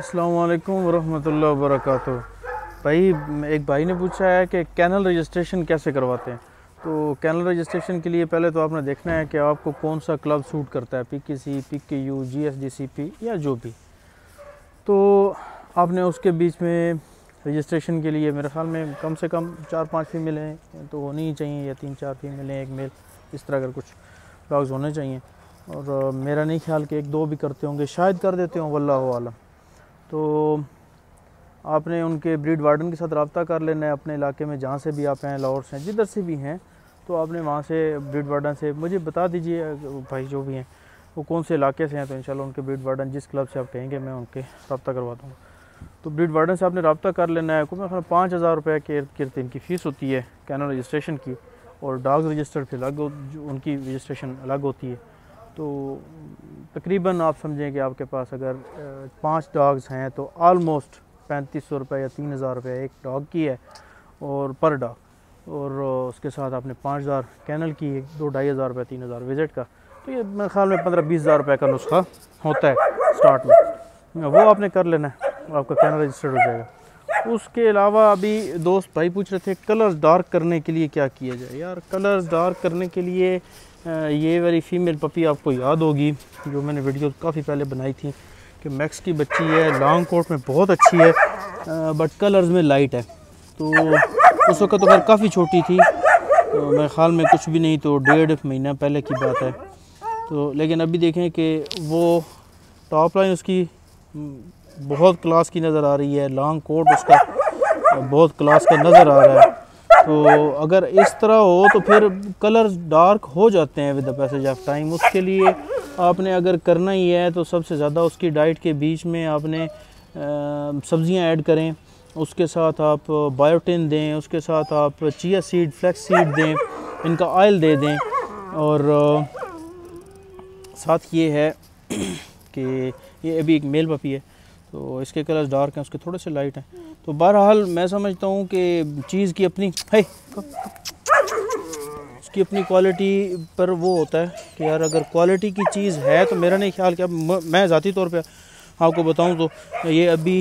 अस्सलाम वालेकुम वरहमतुल्लाहि वबरकातुहू। भाई एक भाई ने पूछा है कि कैनल रजिस्ट्रेशन कैसे करवाते हैं। तो कैनल रजिस्ट्रेशन के लिए पहले तो आपने देखना है कि आपको कौन सा क्लब सूट करता है, PKC, PKU, GSDCP या जो भी। तो आपने उसके बीच में रजिस्ट्रेशन के लिए मेरे ख्याल में कम से कम 4-5 फीमेलें तो होनी ही चाहिए, या 3-4 फीमेलें एक मेल, इस तरह अगर कुछ डॉग्स होने चाहिए। और मेरा नहीं ख्याल कि 1-2 भी करते होंगे, शायद कर देते हों, वल्लाहु आलम। तो आपने उनके ब्रीड वार्डन के साथ रब्ता कर लेना है अपने इलाके में, जहाँ से भी आप हैं, लाहौर से जिधर से भी हैं, तो आपने वहाँ से ब्रीड वार्डन से मुझे बता दीजिए भाई जो भी हैं वो कौन से इलाके से हैं, तो इंशाल्लाह उनके ब्रीड वार्डन जिस क्लब से आप कहेंगे मैं उनके रब्ता करवा दूँगा। तो ब्रीड वार्डन से आपने रब्ता कर लेना है। मेरे ख्याल 5,000 रुपये के इर्द गिर्द इनकी फ़ीस होती है कैनल रजिस्ट्रेशन की, और डॉग रजिस्टर फिर अलग, उनकी रजिस्ट्रेशन अलग होती है। तो तकरीबन आप समझें कि आपके पास अगर 5 डॉग्स हैं तो आलमोस्ट 3500 रुपये या 3,000 रुपये एक डॉग की है और पर डॉग, और उसके साथ आपने 5,000 कैनल की, 2-2,500 रुपये, 3,000 विज़िट का। तो ये मेरे ख्याल में 15-20,000 रुपये का नुस्खा होता है स्टार्ट में, वो आपने कर लेना है, आपका कैनल रजिस्टर्ड हो जाएगा। उसके अलावा अभी दोस्त भाई पूछ रहे थे कलर्स डार्क करने के लिए क्या किया जाए। यार कलर्स डार्क करने के लिए ये वाली फ़ीमेल पपी आपको याद होगी जो मैंने वीडियो काफ़ी पहले बनाई थी कि मैक्स की बच्ची है, लॉन्ग कोट में बहुत अच्छी है, बट कलर्स में लाइट है। तो उस वक्त तो खैर काफ़ी छोटी थी, तो मेरे ख्याल में कुछ भी नहीं तो 1.5 महीना पहले की बात है। तो लेकिन अभी देखें कि वो टॉप लाइन उसकी बहुत क्लास की नज़र आ रही है, लॉन्ग कोट उसका बहुत क्लास का नज़र आ रहा है। तो अगर इस तरह हो तो फिर कलर्स डार्क हो जाते हैं with the passage of time. उसके लिए आपने अगर करना ही है तो सबसे ज़्यादा उसकी डाइट के बीच में आपने सब्ज़ियां ऐड करें, उसके साथ आप बायोटिन दें, उसके साथ आप चिया सीड, फ्लैक्स सीड दें, इनका ऑयल दे दें। और साथ ये है कि ये अभी एक मेल पपी है तो इसके कलर्स डार्क हैं, उसके थोड़े से लाइट हैं। तो बहरहाल मैं समझता हूँ कि चीज़ की अपनी उसकी अपनी क्वालिटी पर वो होता है कि यार अगर क्वालिटी की चीज़ है तो मेरा नहीं ख्याल कि मैं ज़ाती तौर पे आपको बताऊँ तो ये अभी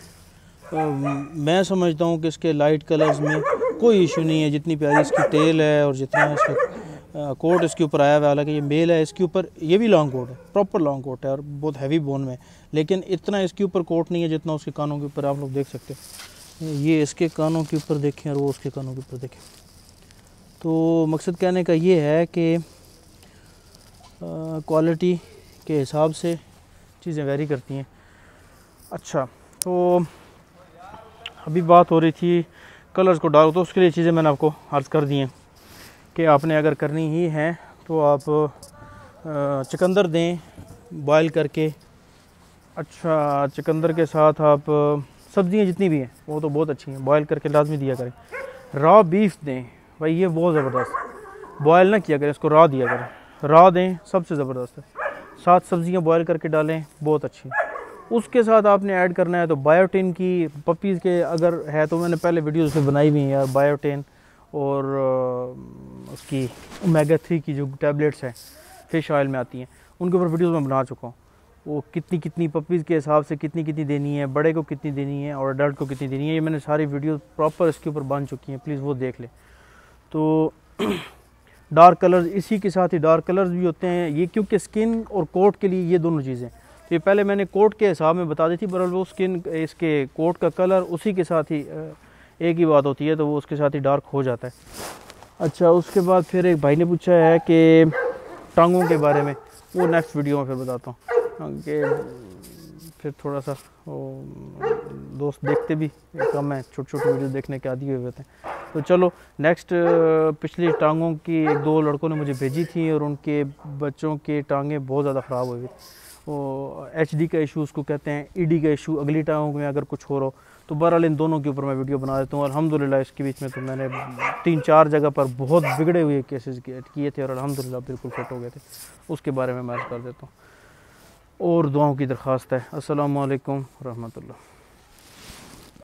मैं समझता हूँ कि इसके लाइट कलर्स में कोई इशू नहीं है। जितनी प्यारी इसकी टेल है और जितना इसका कोट इसके ऊपर आया हुआ है, हालांकि ये मेल है, इसके ऊपर ये भी लॉन्ग कोट है, प्रॉपर लॉन्ग कोट है और बहुत हैवी बोन में, लेकिन इतना इसके ऊपर कोट नहीं है जितना उसके कानों के ऊपर आप लोग देख सकते हैं। ये इसके कानों के ऊपर देखें और वो उसके कानों के ऊपर देखें। तो मकसद कहने का ये है कि क्वालिटी के हिसाब से चीज़ें वेरी करती हैं। अच्छा, तो अभी बात हो रही थी कलर्स को डार्क, तो उसके लिए चीज़ें मैंने आपको अर्ज़ कर दी हैं कि आपने अगर करनी ही है तो आप चुकंदर दें बॉयल करके। अच्छा, चुकंदर के साथ आप सब्ज़ियाँ जितनी भी हैं वो तो बहुत अच्छी हैं, बॉयल करके लाजमी दिया करें। रॉ बीफ दें भाई, ये बहुत ज़बरदस्त, बॉयल ना किया करें, इसको रॉ दिया करें, रॉ दें, सबसे ज़बरदस्त है। साथ सब्ज़ियाँ बॉयल करके डालें, बहुत अच्छी। उसके साथ आपने ऐड करना है तो बायोटिन की, पपीज़ के अगर है तो मैंने पहले वीडियोज़ में बनाई हुई हैं यार, बायोटिन और उसकी ओमेगा 3 की जो टैबलेट्स हैं फ़िश ऑयल में आती हैं, उनके ऊपर वीडियोज़ में बना चुका हूँ। वो कितनी कितनी पपीज़ के हिसाब से कितनी कितनी देनी है, बड़े को कितनी देनी है और अडल्ट को कितनी देनी है, ये मैंने सारी वीडियो प्रॉपर इसके ऊपर बन चुकी हैं, प्लीज़ वो देख लें। तो डार्क कलर्स, इसी के साथ ही डार्क कलर्स भी होते हैं ये, क्योंकि स्किन और कोट के लिए ये दोनों चीज़ें, तो ये पहले मैंने कोट के हिसाब में बता दी थी, बहरहाल वो स्किन, इसके कोट का कलर उसी के साथ ही एक ही बात होती है, तो वो उसके साथ ही डार्क हो जाता है। अच्छा, उसके बाद फिर एक भाई ने पूछा है कि टांगों के बारे में, वो नेक्स्ट वीडियो में फिर बताता हूँ कि फिर थोड़ा सा वो दोस्त देखते भी कम है, छोटे छोटे वीडियो देखने के आदी हुए होते हैं। तो चलो नेक्स्ट, पिछली टांगों की 1-2 लड़कों ने मुझे भेजी थी और उनके बच्चों के टांगें बहुत ज़्यादा ख़राब हुई थी। वो HD का इशू उसको कहते हैं, ED का इशू, अगली टांगों में अगर कुछ हो रहा हो तो बहरहाल इन दोनों के ऊपर मैं वीडियो बना देता हूँ। अल्हम्दुलिल्लाह इसके बीच में तो मैंने 3-4 जगह पर बहुत बिगड़े हुए केसेस किए थे और अल्हम्दुलिल्लाह बिल्कुल फिट हो गए थे, उसके बारे में मैं कर देता हूँ। और दुआओं की दरख्वास्त है। अस्सलामु अलैकुम रहमतुल्लाह।